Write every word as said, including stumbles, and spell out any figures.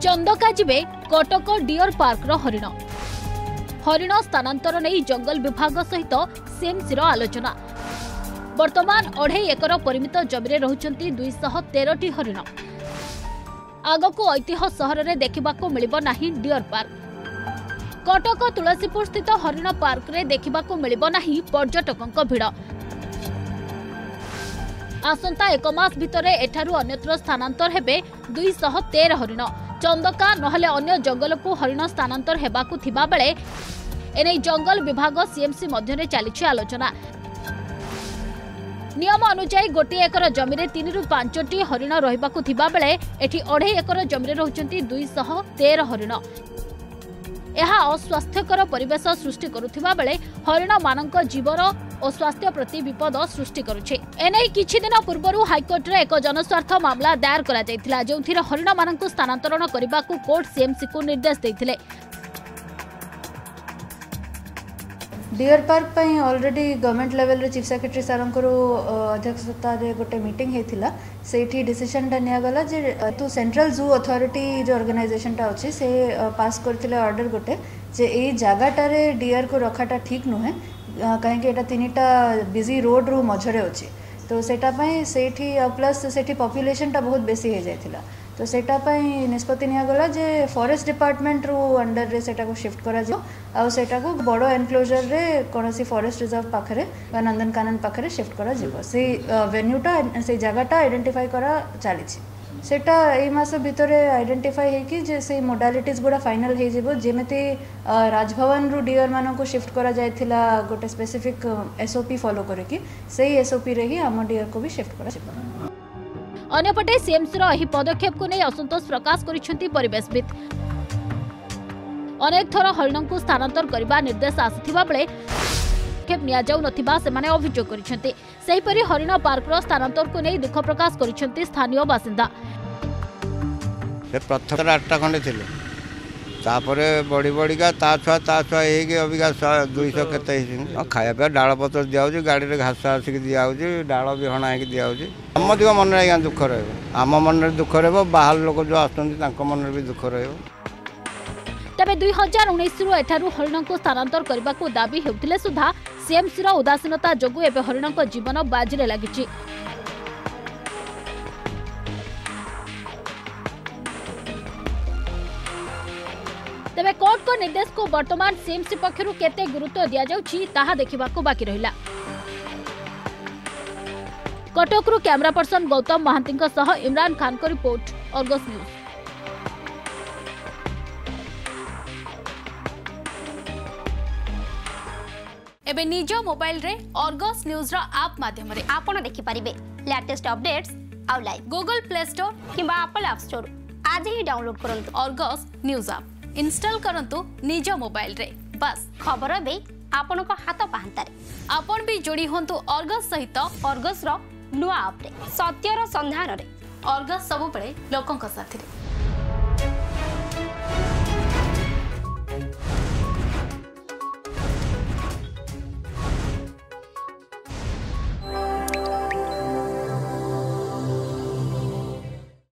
चंदका जिबे Cuttack deer park रो हरिण हरिण स्थानांतर नहीं जंगल विभाग सहित सीएमसी रो आलोचना। वर्तमान अढ़े एकर परिमित जमीरे रहुचंती दुईश तेरह टी हरिण। आगकू ऐतिह्य सहर में देखा मिलिबो नाही डियर पार्क। कटक तुलसीपुर स्थित हरिण पार्क रे देखा मिलिबो नाही पर्यटकों भिड़। आसंता एक मास भितर एठारू अन्यत्र स्थानांतर हेबे दुईश तेरह हरिण। चंदका नहले अन्य जंगल को हरिण स्थानांतर हेबाकू थिबा बेले एने जंगल विभाग सीएमसी मध्य चली आलोचना। नियम अनुसार गोटे एकर जमीरे तीन रु पांच टी हरिण रहिबाकू थिबा बेले एठी अढ़े एकर जमीरे रहुचंती दुईश तेरह हरिण। यह अस्वास्थ्यकर परिवेश सृष्टि करुथिबा बेले हरिण मानक जीवन और स्वास्थ्य प्रति विपद सृष्टि करुछे। एने किछि दिन पूर्व हाईकोर्ट रे एक जनस्वार्थ मामला दायर करा जायतिला, जोंथिरे हरिण मानक स्थानांतरण करिबाकू कोर्ट सीएमसी को निर्देश दैथिले। डियर पार्क पई ऑलरेडी गवर्नमेंट लेवल रे चीफ सेक्रेटरी सारंकर अध्यक्षता रे गोटे मीटिंग हेतिला। सेठी डिसीजन टा निया गला जे तो सेंट्रल जू अथॉरिटी जो ऑर्गेनाइजेशन टा अछि से पास करथिले ऑर्डर गोटे जे ए जागाटा रे डियर को रखाटा ठीक नुहे, कहीं एटा तीनटा बिजी रोड रो मझरे अछि। तो सेटा पई सेठी प्लस सेठी पॉपुलेशन टा बहुत बेसी हे जायतिला। तो सेटा पई निष्पत्ति निया गला जे फॉरेस्ट डिपार्टमेंट रो अंडर रे सेटा को शिफ्ट करा जो आ सेटा को बड़ो एनक्लोजर रे कोनसी फॉरेस्ट रिजर्व पाखरे बा नंदनकानन पाखरे शिफ्ट करा जिवो। से वेन्यूटा से जगहटा आइडेंटिफाई करा चाली छी। सेटा ए मास भितरे आइडेंटिफाई हे कि जे से मोडालिटीज गुडा फाइनल हे जिवो। जेमेते राजभवन रो डियर मानो को शिफ्ट करा जायथिला गोटे स्पेसिफिक एसओपी फॉलो करे कि सेही एसओपी रे ही हम डियर को भी शिफ्ट करा जिवो। अन्यपटे सीएमसी रो एही पदक्षेप को नहीं असंतोष प्रकाश करिसेंती परिवेशविद। अनेक थर हरिण को स्थानांतर करबा निर्देश आसिथिबा बेले पदक्षेप निया जाउ नथिबा सेमाने अभियोग करिसेंती। सेहीपरि हरिण पार्क रो स्थानांतर को नहीं दुख प्रकाश करिसेंती स्थानीय बासिंदा। से प्रथम आठटा खंडे थिले, तापरे बड़ी बड़ी का ता छुआ ता छुआ हे अबिका दुईश केते खाया पिया डाल पत्र दिया गाड़ी में घास आसिक दिया डाल भी हणा है दिया समझ मन आज्ञा दुख रम मन दुख रहा लोक जो आसुँच मन भी दुख रहा। तेबे दुई हजार उन्नीस रु एठारू हरिण को स्थानांतर करने को दाबी हेउथिले सुधा सीएमसी रो उदासीनता जोगु एबे हरिण को जीवन बाजीरे लागिछि। तेबे कोर्ट को निर्देश को वर्तमान सीएमसी पक्षरु केते गुरुत्व दिया जाउछि ताहा देखिबाकू बाकी रहिला। कटकरू कैमरा पर्सन गौतम महांती सह इमरान खान को रिपोर्ट, अर्गस न्यूज। एबे निज मोबाइल रे अर्गस न्यूज रा ऐप माध्यम रे आपण देखि परिबे लेटेस्ट अपडेट्स आ लाइव गूगल प्ले स्टोर किबा एप्पल ऐप स्टोर आज ही डाउनलोड करंतु अर्गस न्यूज ऐप इंस्टॉल करंतु निज मोबाइल रे। बस खबर बे आपण को हाथ पाहंता रे आपण भी जोड़ी होंतु अर्गस सहित अर्गस रो नुआ ऐप रे सत्यर संधान रे। अर्गस सब बळे लोकंक साथी रे।